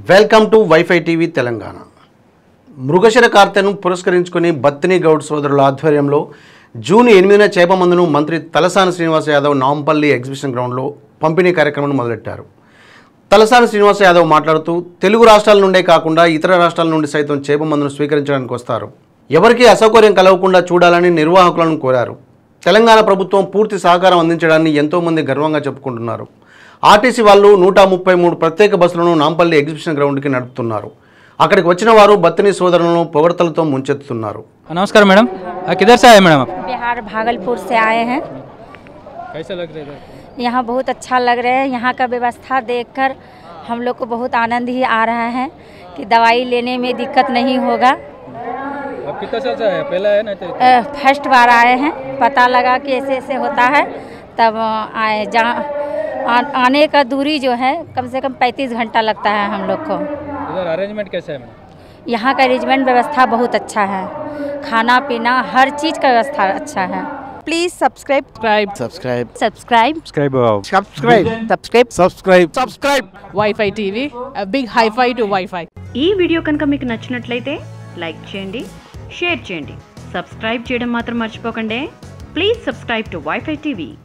Welcome to WiFi TV Telangana. Mrigashira కార్తెను పురస్కరించుకుని బత్తిని గౌడ్ సోదరుల ఆధ్వర్యంలో జూన్ 8న చేప మందును మంత్రి తలసాని శ్రీనివాస్ యాదవ్ నాంపల్లి ఎగ్జిబిషన్ గ్రౌండ్లో పంపిణీ కార్యక్రమాన్ని మొదలెట్టారు. తలసాని శ్రీనివాస్ యాదవ్ మాట్లాడుతూ తెలుగు రాష్ట్రాల నుండే కాకుండా ఇతర రాష్ట్రాల నుండి సైతం చేప మందును స్వీకరించడానికి వస్తారు. ఎవరికీ అసౌకర్యం కలగకుండా చూడాలని నిర్వాహకులను కోరారు. తెలంగాణ ప్రభుత్వం పూర్తి సహకారం అందించడాన్ని ఎంతోమంది గర్వంగా చెప్పుకుంటున్నారు. ఆర్టీసీ వాళ్ళు 133 ప్రత్యేక బస్సులను నాంపల్లి ఎగ్జిబిషన్ గ్రౌండ్కి నడుపుతున్నారు. అక్కడికి వచ్చిన వారు బత్తిని సోదరులను పొగడ్తలతో ముంచెత్తుతున్నారు. नमस्कार मैडम, किधर से आए मैडम आप? बिहार भागलपुर से आए हैं. कैसा लग रहा है? यहाँ बहुत अच्छा लग रहा है. यहाँ का व्यवस्था देखकर हम लोग को बहुत आनंद ही आ रहा है कि दवाई लेने में दिक्कत नहीं होगा. आप कितना साल से आए? पहले आए ना? फर्स्ट बार आए हैं. पता लगा कि ऐसे ऐसे होता है तब आए. जहाँ आने का दूरी जो है कम से कम 35 घंटा लगता है हम लोग को. इधर अरेंजमेंट कैसा है मैडम? यहाँ का अरेंजमेंट व्यवस्था बहुत अच्छा है. खाना पीना हर चीज़ का व्यवस्था अच्छा है. Please subscribe. Subscribe. Wi-Fi TV. A big hi-fi to Wi-Fi. ఈ వీడియో కనుక మీకు నచ్చినట్లయితే లైక్ చేయండి, షేర్ చేయండి, సబ్స్క్రైబ్ చేయడం మాత్రం మర్చిపోకండి. Please subscribe to WiFi TV.